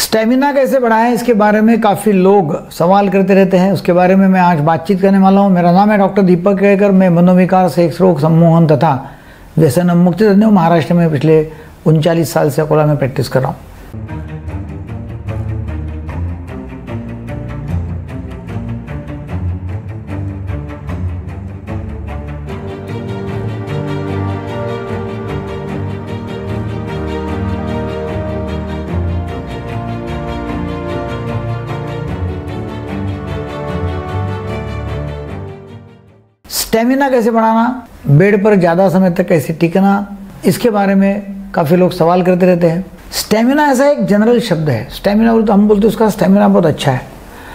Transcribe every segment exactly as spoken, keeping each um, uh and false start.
Stamina कैसे बढ़ाएं, इसके बारे में काफ़ी लोग सवाल करते रहते हैं। उसके बारे में मैं आज बातचीत करने वाला हूं। मेरा नाम है डॉक्टर दीपक केळकर। मैं मनोविकार, सेक्स रोग, सम्मोहन तथा व्यसन मुक्ति तज्ञ हूं। महाराष्ट्र में पिछले उनचालीस साल से अकोला में प्रैक्टिस कर रहा हूँ। स्टेमिना कैसे बढ़ाना, बेड पर ज़्यादा समय तक कैसे टिकना, इसके बारे में काफ़ी लोग सवाल करते रहते हैं। स्टेमिना ऐसा एक जनरल शब्द है। स्टेमिना बोलते हम बोलते उसका स्टेमिना बहुत अच्छा है,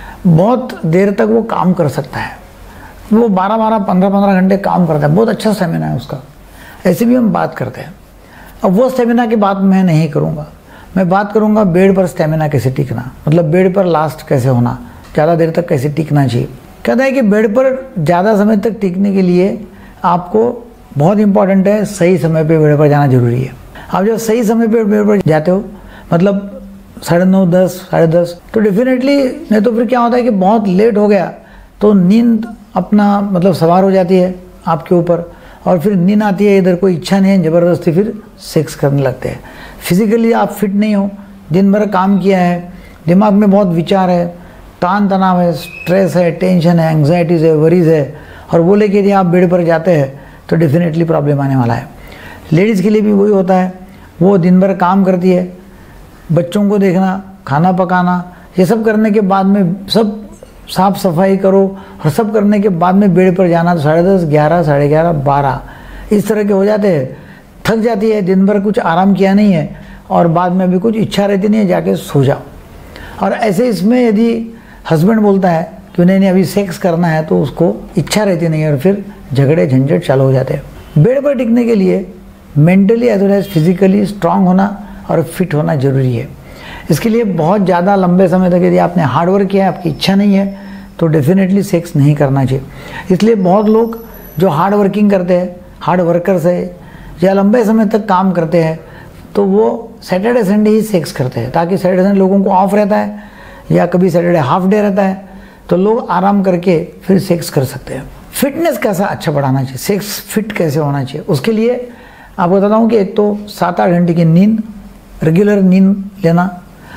बहुत देर तक वो काम कर सकता है, वो बारह बारह पंद्रह पंद्रह घंटे काम करता है, बहुत अच्छा स्टेमिना है उसका। ऐसे भी हम बात करते हैं। अब वो स्टेमिना की बात मैं नहीं करूँगा। मैं बात करूँगा बेड पर स्टेमिना कैसे टिकना, मतलब बेड पर लास्ट कैसे होना, ज़्यादा देर तक कैसे टिकना चाहिए। कहता है कि बेड पर ज़्यादा समय तक टिकने के लिए आपको बहुत इंपॉर्टेंट है, सही समय पे बेड पर जाना जरूरी है। आप जब सही समय पे बेड पर जाते हो, मतलब साढ़े नौ दस साढ़े दस, तो डेफिनेटली नहीं तो फिर क्या होता है कि बहुत लेट हो गया तो नींद अपना मतलब सवार हो जाती है आपके ऊपर, और फिर नींद आती है, इधर कोई इच्छा नहीं है, ज़बरदस्ती फिर सेक्स करने लगते हैं। फिजिकली आप फिट नहीं हो, दिन भर काम किया है, दिमाग में बहुत विचार है, तान तनाव है, स्ट्रेस है, टेंशन है, एंग्जाइटीज है, वरीज है, और वो लेके यदि आप बेड पर जाते हैं तो डेफिनेटली प्रॉब्लम आने वाला है। लेडीज़ के लिए भी वही होता है, वो दिन भर काम करती है, बच्चों को देखना, खाना पकाना, ये सब करने के बाद में सब साफ सफाई करो और सब करने के बाद में बेड पर जाना तो साढ़े दस ग्यारह साढ़े ग्यारह बारह इस तरह के हो जाते हैं। थक जाती है, दिन भर कुछ आराम किया नहीं है और बाद में अभी कुछ इच्छा रहती नहीं है, जाके सो जाओ। और ऐसे इसमें यदि हस्बैंड बोलता है कि नहीं नहीं अभी सेक्स करना है, तो उसको इच्छा रहती नहीं है और फिर झगड़े झंझट चालू हो जाते हैं। बेड पर टिकने के लिए mentally as well as physically strong होना और फिट होना जरूरी है। इसके लिए बहुत ज़्यादा लंबे समय तक यदि आपने हार्ड वर्क किया है, आपकी इच्छा नहीं है, तो डेफिनेटली सेक्स नहीं करना चाहिए। इसलिए बहुत लोग जो हार्ड वर्किंग करते हैं, हार्ड वर्कर्स है या लंबे समय तक काम करते हैं, तो वो सैटरडे संडे ही सेक्स करते हैं, ताकि सैटरडे संडे लोगों को ऑफ रहता है या कभी सैटरडे हाफ डे रहता है, तो लोग आराम करके फिर सेक्स कर सकते हैं। फिटनेस कैसा अच्छा बढ़ाना चाहिए, सेक्स फिट कैसे होना चाहिए, उसके लिए आपको बताता हूँ कि एक तो सात आठ घंटे की नींद, रेगुलर नींद लेना,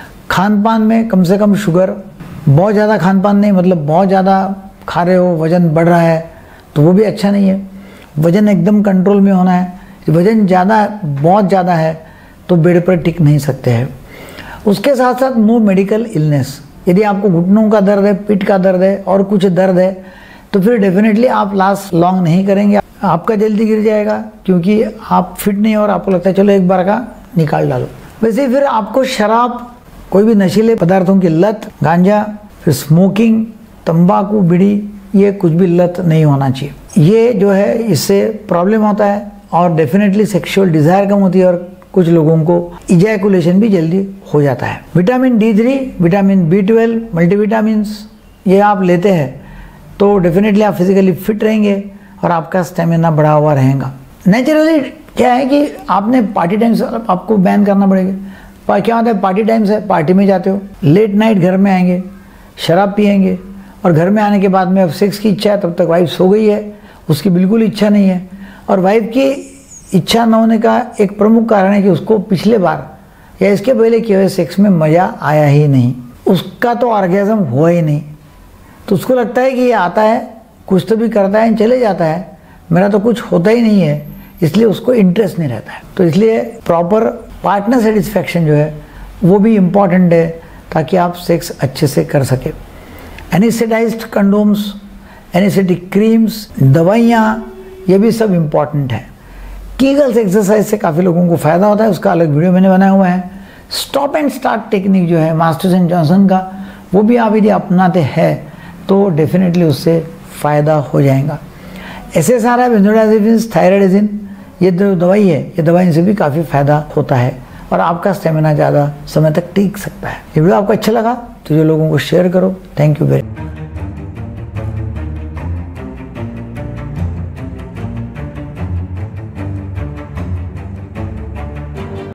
खान पान में कम से कम शुगर, बहुत ज़्यादा खान पान नहीं, मतलब बहुत ज़्यादा खा रहे हो, वज़न बढ़ रहा है तो वो भी अच्छा नहीं है। वज़न एकदम कंट्रोल में होना है। वज़न ज़्यादा बहुत ज़्यादा है तो बेड पर टिक नहीं सकते हैं। उसके साथ साथ नो मेडिकल इलनेस। यदि आपको घुटनों का दर्द है, पीठ का दर्द है और कुछ दर्द है, तो फिर डेफिनेटली आप लास्ट लॉन्ग नहीं करेंगे, आपका जल्दी गिर जाएगा, क्योंकि आप फिट नहीं और आपको लगता है चलो एक बार का निकाल डालो। वैसे फिर आपको शराब, कोई भी नशीले पदार्थों की लत, गांजा, फिर स्मोकिंग, तंबाकू, बीड़ी, ये कुछ भी लत नहीं होना चाहिए। ये जो है इससे प्रॉब्लम होता है और डेफिनेटली सेक्सुअल डिज़ायर कम होती है और कुछ लोगों को इजैकुलेशन भी जल्दी हो जाता है। Vitamin D three, vitamin B twelve, multivitamins ये आप लेते हैं तो डेफिनेटली आप फिजिकली फिट रहेंगे और आपका स्टेमिना बढ़ा हुआ रहेगा। नेचुरली क्या है कि आपने पार्टी टाइम्स आपको बैन करना पड़ेगा। क्या होता है, पार्टी टाइम्स है, पार्टी में जाते हो, लेट नाइट घर में आएंगे, शराब पियेंगे और घर में आने के बाद में अब सेक्स की इच्छा है, तब तक वाइफ सो गई है, उसकी बिल्कुल इच्छा नहीं है। और वाइफ की इच्छा न होने का एक प्रमुख कारण है कि उसको पिछले बार या इसके पहले किए हुए सेक्स में मज़ा आया ही नहीं, उसका तो ऑर्गेज़म हुआ ही नहीं, तो उसको लगता है कि ये आता है, कुछ तो भी करता है, चले जाता है, मेरा तो कुछ होता ही नहीं है, इसलिए उसको इंटरेस्ट नहीं रहता है। तो इसलिए प्रॉपर पार्टनर सेटिस्फैक्शन जो है वो भी इम्पॉर्टेंट है, ताकि आप सेक्स अच्छे से कर सके। एनेस्थेटाइज्ड कंडोम्स, एनेस्थेटिक क्रीम्स, दवाइयाँ, ये भी सब इम्पॉर्टेंट है। कीगल्स एक्सरसाइज से काफ़ी लोगों को फ़ायदा होता है, उसका अलग वीडियो मैंने बनाया हुआ है। स्टॉप एंड स्टार्ट टेक्निक जो है मास्टर्स एंड जॉनसन का, वो भी आप यदि अपनाते हैं तो डेफिनेटली उससे फ़ायदा हो जाएगा। S S R I, benzodiazepines, थायराइडिन, ये जो दवाई है, ये दवाई से भी काफ़ी फ़ायदा होता है और आपका स्टेमिना ज़्यादा समय तक टिक सकता है। ये वीडियो आपको अच्छा लगा तो जो लोगों को शेयर करो। Thank you very